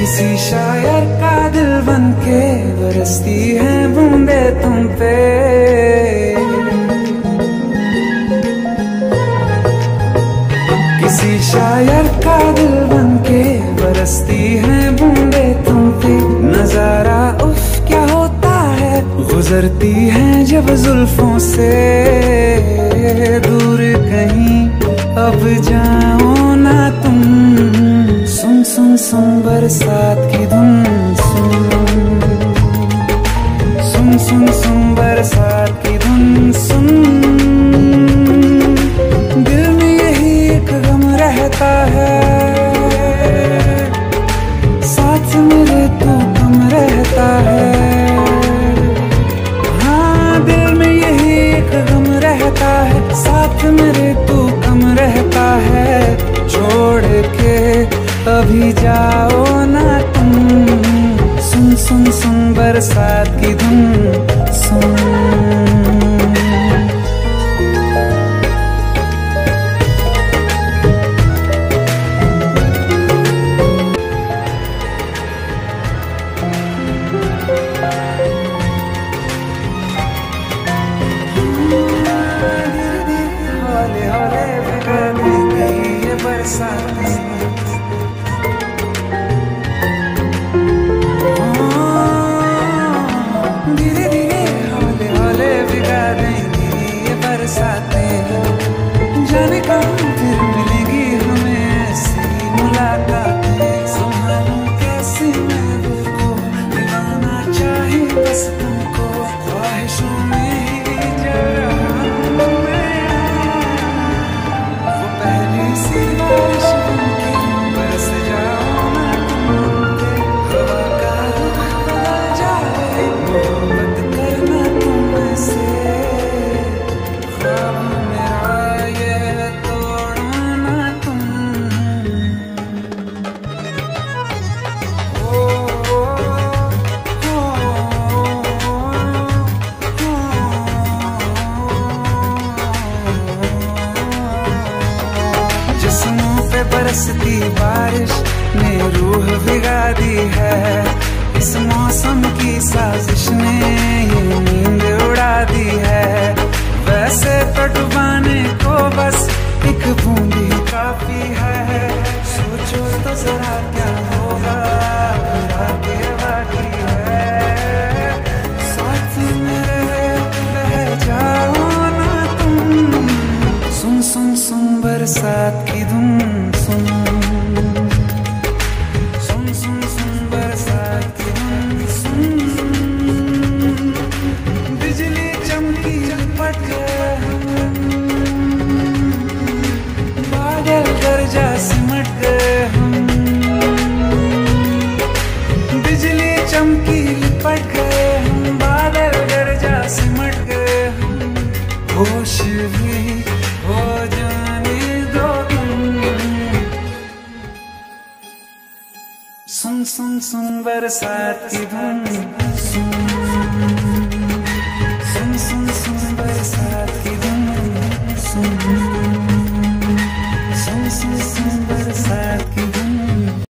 किसी शायर का दिल बनके बरसती है बूंदे तुम पे। किसी शायर का दिल बनके बरसती है बूंदे तुम पे। नजारा उफ क्या होता है, गुजरती है जब जुल्फों से। दूर कहीं अब जाओ ना तुम, सुन सुन सुन बरसात की धुन। सुन सुन सुन सुन बरसात की धुन। सुन दिल में यही एक गम रहता है, साथ मेरे तू कम रहता है। हाँ दिल में यही एक गम रहता है, साथ मेरे तू कम रहता है। छोड़ के अभी जाओ ना तुम, सुन सुन सुन बरसात की धुन। सुन हौले हौले भिगा देगी ये बरसात। धीरे धीरे हौले हौले भिगा देंगी ये बरसातें। जाने कब फिर मिलेगी हमें ऐसी मुलाकातें। संभालूं कैसे मैं दिल को, दीवाना चाहे बस तुमको। ख्वाहिशों में ही जल रहा हूं मैं, वो पहली सी बारिश बनके बरस जाओ ना तुम पे। हवा का रुख बदल जाए, मोहब्बत करना तुमसे। ख्वाब मेरा ये तोड़ो ना तुम। ओ, जिस्मों पे बरसती बारिश ने रूह भिगा दी है। इस मौसम की साजिश ने ये नींद उड़ा दी है। वैसे तो डुबाने को बस एक बूंद ही काफी है। सोचो तो जरा क्या होगा, रात ये बाकी है। साथ मेरे बह जाओ ना तुम, सुन सुन सुन बरसात की धुन। सुन सुन सुन सुन बरसात की धुन। सुन बिजली चमकी लिपट गए हम, बादल गरजा सिमट गए हम। बिजली चमकी लिपट गए हम, बादल गरजा सिमट गए हम। होश भी हो जाने दो तुम, सुन सुन सुन बरसात की धुन। सुन